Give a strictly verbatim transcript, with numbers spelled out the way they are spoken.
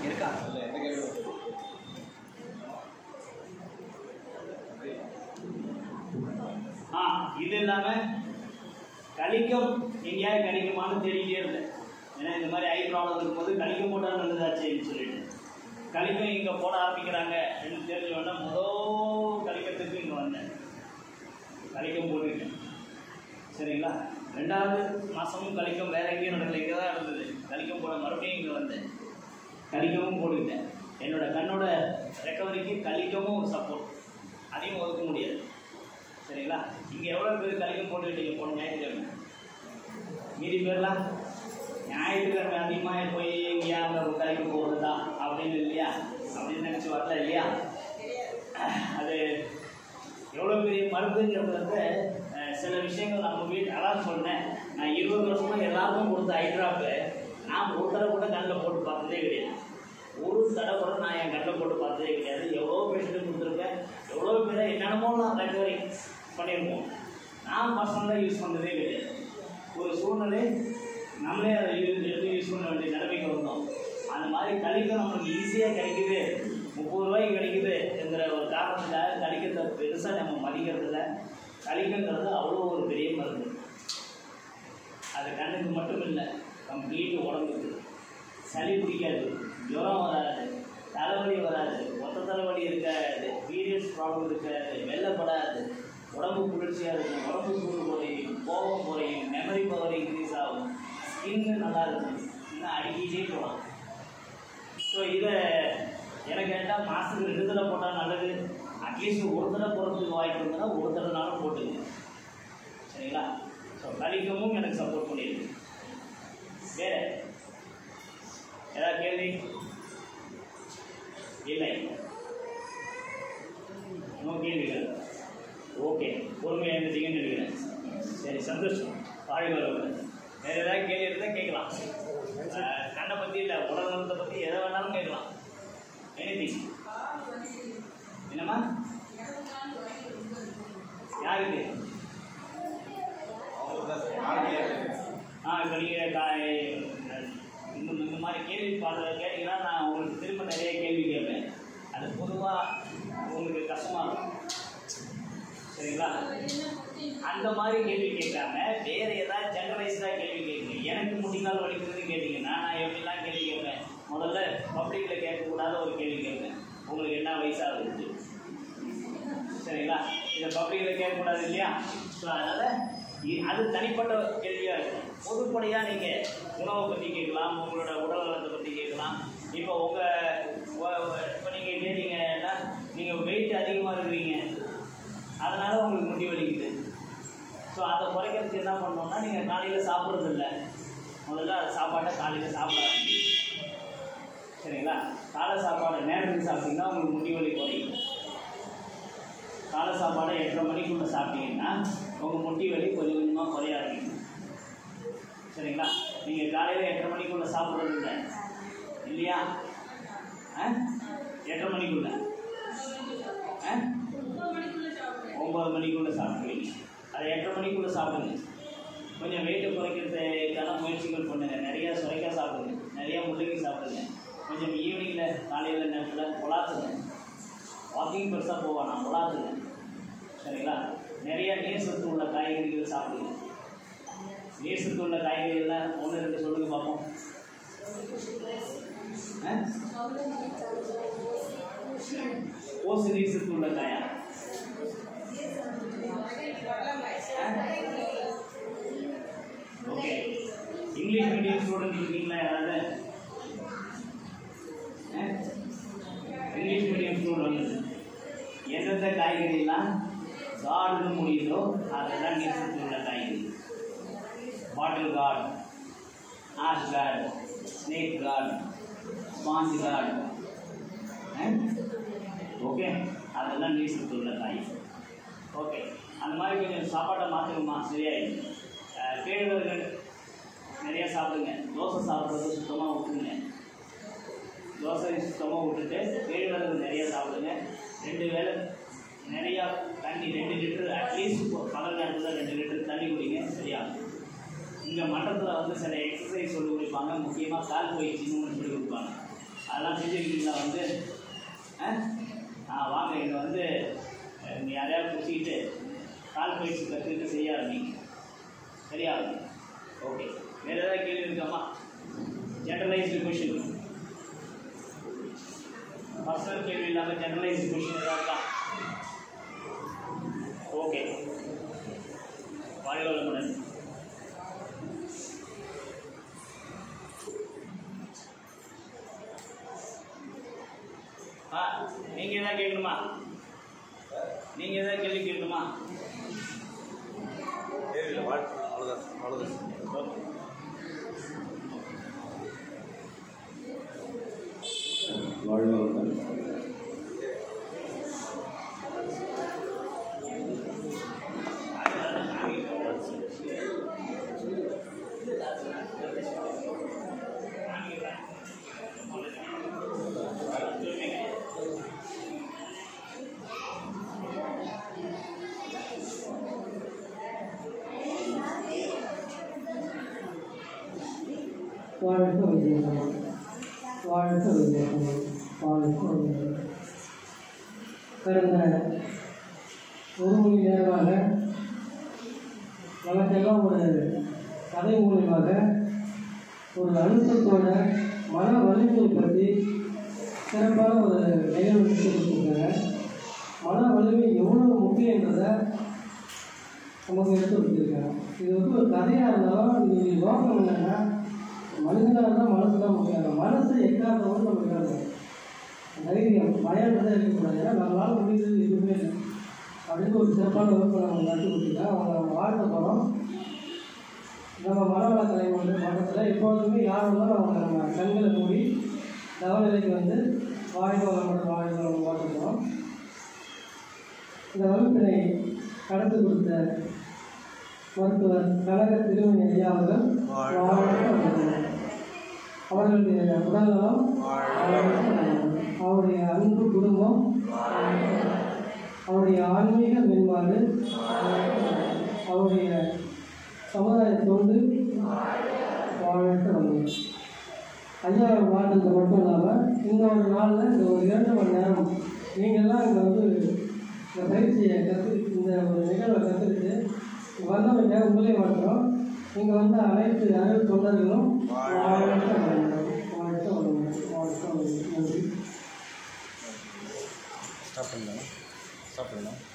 இருக்கா? ஆ இது இல்லாமல் கலிக்கம் எங்கேயாவது கிடைக்குமான்னு தேடிக்கிட்டே இருந்தேன். ஏன்னா இந்த மாதிரி ஐ ப்ராப்ளம் இருக்கும்போது கலிக்கம் போட்டால் நல்லதாச்சேன்னு சொல்லிட்டு கலிக்கம் இங்கே போட ஆரம்பிக்கிறாங்க அப்படின்னு தெரிஞ்சோன்னா முதல் கலிக்கத்துக்கு இங்கே வந்தேன். கலிக்கம் போட்டுக்கிட்டேன். சரிங்களா? ரெண்டாவது மாதமும் கலிக்கம் வேறு எங்கேயும் நடக்கல, இங்கே தான் இருந்தது. கலிக்கம் போட மறுபடியும் இங்கே வந்தேன். கலிக்கமும் போட்டுக்கிட்டேன். என்னோடய கண்ணோட ரெக்கவரிக்கு கலிக்கமும் ஒரு சப்போர்ட், அதையும் ஒதுக்க முடியாது. சரிங்களா? இங்கே எவ்வளோ பேர் கலிக்கம் போட்டுக்கிட்டீங்க போன ஞாயிற்றுக்கிழமை? மீதி பேர்லாம் ஞாயிற்றுக்கிழமை அதிகமாக போய் எங்கேயா அங்கே கலிக்கம் போகிறது தான் அப்படின்னு இல்லையா? அப்படின்னு நினச்சி வரல இல்லையா? அது எவ்வளோ பெரிய மருந்துங்கிறத சில விஷயங்கள் நம்ம வீட்டு அதான் சொன்னேன். நான் இருபது வருஷமாக எல்லாருக்கும் கொடுத்த ஐட்ராப்பு நான் ஒரு தடவை கூட கண்ணில் போட்டு பார்த்ததே கிடையாது. ஒரு தடவை கூட நான் என் கண்ணில் போட்டு பார்த்ததே கிடையாது. எவ்வளோ பேஷண்ட்டு கொடுத்துருக்கேன், எவ்வளோ பேரை என்னென்னமோ நான் ரெக்கவரி பண்ணியிருக்கோம். நான் பர்சனலாக யூஸ் பண்ணுறதே கிடையாது. ஒரு சூழ்நிலை நம்மளே அதை யூஸ் எடுத்து யூஸ் பண்ண வேண்டிய நிலைமைக்கு வந்தோம். அந்த மாதிரி கலிக்கம் நம்மளுக்கு ஈஸியாக கிடைக்குது, முப்பது ரூபாய்க்கு கிடைக்குதுங்கிற ஒரு காரணத்துக்காக கலிக்கத்தை பெருசாக நம்ம மதிக்கிறதில்ல. கலிக்கங்கிறது அவ்வளோ ஒரு பெரிய மருந்து. அது கண்ணுக்கு மட்டும் இல்லை, கம்ப்ளீட் உடம்புக்கு. சளி பிடிக்காது, ஜுரம் வராது, தலைவலி வராது, மொத்த தலைவலி இருக்காது, பீரியட்ஸ் ப்ராப்ளம் இருக்காது, வெள்ளப்படாது, உடம்பு குளிர்ச்சியாக இருக்கும், உடம்பு சூடு குறையும், கோபம் குறையும், மெமரி பவர் இன்க்ரீஸ் ஆகும், ஸ்கின்னு நல்லா இருக்கும். இன்னும் அடிக்கிட்டே போகலாம். ஸோ இதை எனக்கு கேட்டால் மாதத்துக்கு ரெண்டு தடவை போட்டால் நல்லது. அட்லீஸ்ட் ஒரு தடவை போகிறதுக்கு வாய்ப்பு இருந்ததுன்னா ஒரு தடவைனாலும் போட்டுங்க. சரிங்களா? ஸோ கலிக்கமும் எனக்கு சப்போர்ட் பண்ணியிருக்கு. வேறு ஏதாவது கேள்வி? இல்லை, நோ கேள்விகள். ஓகே, பொறுமையாக இருந்துட்டீங்கன்னு நினைக்கிறேன். சரி, சந்தோஷம். வாழ்க வளமுடன். வேறு ஏதாவது கேள்வி இருந்தால் கேட்கலாம். கண்ணை பற்றி இல்லை, உடல் நலத்தை பற்றி எதை வேணாலும் கேட்கலாம். எனிதிங். என்னம்மா? யாருக்கு? ஆ இப்போ நீங்கள் இன்னும் இந்த மாதிரி கேள்வி பாடுற கேட்டிங்கன்னா நான் உங்களுக்கு திரும்ப நிறைய கேள்வி கேட்பேன். அது பொதுவாக உங்களுக்கு கஷ்டமாக இருக்கும். சரிங்களா? அந்த மாதிரி கேள்வி கேட்காம வேறு ஏதாவது ஜெனரலைஸ்டாக கேள்வி கேட்குங்க. எனக்கு முடிக்கால் வலிக்குதுன்னு கேட்டிங்கன்னா நான் எப்படிலாம் கேள்வி கேட்பேன்? முதல்ல பப்ளிக்கில் கேட்கக்கூடாத ஒரு கேள்வி கேட்பேன். உங்களுக்கு என்ன வயசாகுது? சரிங்களா? இதை பப்ளிக்கில் கேட்கக்கூடாது இல்லையா? ஸோ அதனால் அது தனிப்பட்ட கேள்வியாக இருக்கும். பொதுப்படையாக நீங்கள் உணவை பற்றி கேட்கலாம், உங்களோட உடல் நலத்தை பற்றி கேட்கலாம். இப்போ உங்கள் இப்போ நீங்கள் கேட்டீங்கன்னா நீங்கள் வெயிட் அதிகமாக இருக்கிறீங்க, அதனால் உங்களுக்கு முடி வலிக்குது. ஸோ அதை குறைக்கிறதுக்கு என்ன பண்ணோம்னா நீங்கள் காலையில் சாப்பிட்றது இல்லை, முதல்ல அது சாப்பாட்டை காலையில் சாப்பிடாது. சரிங்களா? காலை சாப்பாடு நேரத்துக்கு சாப்பிட்டீங்கன்னா உங்களுக்கு முடி வலி குறையும். காலை சாப்பாடை எட்டரை மணிக்குள்ளே சாப்பிட்டீங்கன்னா உங்கள் முட்டி வலி கொஞ்சம் கொஞ்சமாக குறைய ஆரம்பிக்கும். சரிங்களா? நீங்கள் காலையில் எட்டரை மணிக்குள்ளே சாப்பிட்றது இல்லை இல்லையா? ஆ எட்டரை மணிக்குள்ளே ஆ ஒம்பது மணிக்குள்ளே சாப்பிடுவீங்க. அதை எட்டரை மணிக்குள்ளே சாப்பிடுங்க. கொஞ்சம் வெயிட்டை குறைக்கிறதுக்கான முயற்சிகள் பண்ணுங்கள். நிறையா சுரைக்காய் சாப்பிடுங்க, நிறையா முள்ளங்கி சாப்பிடுங்க. கொஞ்சம் ஈவினிங்கில் காலையில் நேரத்தில் பொலாத்துங்க. வாக்கிங் பெருசாக போவானா, பொலாத்துங்க. சரிங்களா? நிறையா நீர் சத்து உள்ள காய்கறிகள் சாப்பிடுங்க. நீர் சத்து உள்ள காய்கறிகள்லாம் ஒன்று ரெண்டு சொல்லுங்கள் பார்ப்போம். ஓசு நீர் சத்து உள்ள காயா? ஓகே. இங்கிலீஷ் மீடியம் ஸ்டூடெண்ட் இருக்கீங்களா யாராவது? இங்கிலீஷ் மீடியம் ஸ்டூடெண்ட் எந்தெந்த காய்கறிலாம் கார்டுன்னு முடியுதோ அதெல்லாம் நீர் சத்து உள்ள காய்கறி. Bottle gourd, ash gourd, snake gourd, sponge gourd. Okay, அதெல்லாம் நீர் சத்து உள்ள காய்கறி. ஓகே, அந்த மாதிரி கொஞ்சம் சாப்பாட்டை மாற்றுங்கம்மா, சரியாயிடும். கேழ்வரகு நிறையா சாப்பிடுங்க. தோசை சாப்பிட்றது சுத்தமாக விட்டுருங்க. தோசை சுத்தமாக விட்டுட்டு கேழ்வரகு நிறையா சாப்பிடுங்க. ரெண்டு வேளை நிறையா தண்ணி, ரெண்டு லிட்டரு அட்லீஸ்ட் பகல் நேரத்தில் ரெண்டு லிட்டர் தண்ணி குடிங்க, சரியா? இங்கே மண்டலத்தில் வந்து சில எக்ஸசைஸ் சொல்லி கொடுப்பாங்க, முக்கியமாக கால் பயிற்சின்னு ஒன்று சொல்லி கொடுப்பாங்க. அதெல்லாம் செஞ்சுருக்கீங்களா வந்து? ஆ வாங்க, இங்கே வந்து நீ யாரையாவது பிடிச்சிக்கிட்டு கால் பயிற்சி கற்றுக்கிட்டு செய்ய ஆரம்பிங்க. சரியா? ஓகே. வேறு ஏதாவது கேள்வி இருக்காமா? ஜெனரலைஸ்டு கொஷின், பர்சனல் கேள்வி இல்லாமல் ஜெனரலைஸ்டு கொஷின் ஏதாவது இருக்கா? ஓகே. வாழ்க வளமுடன். ஆ நீங்கள் எதாவது கேட்கணுமா? நீங்கள் எதாவது கேள்வி கேட்கணுமா? அவ்வளோதான் அவ்வளோதான். வாழ்க வளமுடன். வாழ்க விஜயகுமார், வாழ்க விஜயகுமார், வாழ்க விஜயகுமார். கடந்த ஒரு மணி நேரமாக நமக்கெல்லாம் ஒரு கதை மூலியமாக ஒரு அழுத்தத்தோட மன வலிமையை பற்றி சிறப்பான ஒரு நிகழ்வு கொடுத்துருக்காங்க. மன வலிமை எவ்வளோ முக்கியன்றதை நமக்கு எடுத்து கொடுத்துருக்காங்க. இது வந்து ஒரு கதையாக இருந்தாலும் இது நோக்கம் என்னென்னா, மனுஷனாக இருந்தால் மனசு தான் முக்கியம். மனசு எக்காரணமும் நம்ம இருக்காது. தைரியம் பயன்றதை இருக்கக்கூடாது. ஏன்னா நம்மளால் முடிந்தது எதுவுமே இல்லை அப்படின்னு ஒரு சிறப்பான வகுப்பை நம்ம நடத்தி கொடுத்துருக்கேன். அவங்க நம்ம வாழ்த்த போகிறோம். நம்ம மனவள கலைஞர் மட்டத்தில் எப்பொழுதுமே யார் இருந்தாலும் அவங்க நம்ம கண்களை மூடி தவநிலைக்கு வந்து வாழ்க வளமுடன் வாழ்க வளம் வாழ்த்த போகிறோம். இந்த வகுப்பினை கடந்து கொடுத்த மருத்துவர் கனக திருமணி ஐயா அவர்கள் அவர்களுடைய உடல்நலம், அவருடைய அன்பு குடும்பம், அவருடைய ஆன்மீக மேம்பாடு, அவருடைய சமுதாய தொண்டு வாழ்க்கை வந்து ஐயா வாழ்ந்தது மட்டும் இல்லாமல் இந்த ஒரு நாளில் இந்த ஒரு இரண்டு மணி நேரம் நீங்கள்லாம் இங்கே வந்து இந்த பயிற்சியை கற்று இந்த ஒரு நிகழ்வை கற்றுக்கிட்டு வந்தவங்க உங்களே வாழ்கிறோம். இங்கே வந்து அனைத்து அனைத்து தொண்டர்களும் வாழ்க்கை வாழ்க்கை வாழ்க்கை நன்றி. ஸ்டாப் பண்ணலாம் ஸ்டாப் பண்ணலாம்